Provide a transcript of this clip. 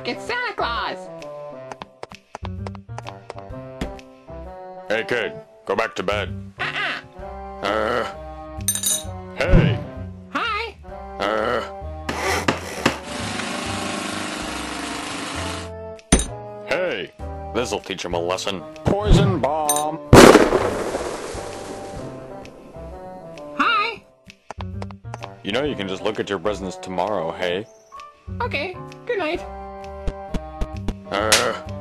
Look, it's Santa Claus! Hey kid, go back to bed. Hey! Hi! Hey! This'll teach him a lesson. Poison bomb! Hi! You know you can just look at your presents tomorrow, hey? Okay, good night.